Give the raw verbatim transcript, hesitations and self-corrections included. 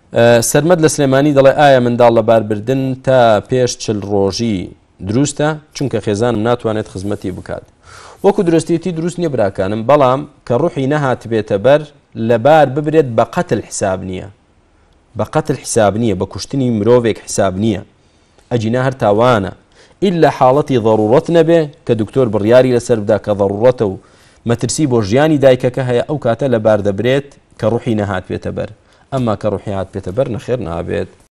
سەرمەد لە سلێمانی دەڵێ ئایا منداڵ لە باربردن تا پێش چل ڕۆژی دروستە چونکە خێزانم ناتوانێت خزمەتی بکات. وەکو درستێتی دروست نییە براکانم، بەڵام کە ڕوحی نەهات بێتە بەر لەبار ببرێت بە قەتل حساب نییە، بە قەتل حساب نییە، بە کوشتنی مرۆڤێک حساب نییە، ئەجینا هەر تاوانە ئیلا حاڵەتی ضرورەت نەبێ کە دکتۆر بڕیاری لەسەر بدا کە ضرورەتە و مەترسی بۆ ژیانی دایکەکە هەیە، ئەو کاتە لەبار دەبرێت کە ڕوحی نەهات بێتە بەر. ئەمما کە ڕوحی هات بێتە بەر نەخێر نابێت.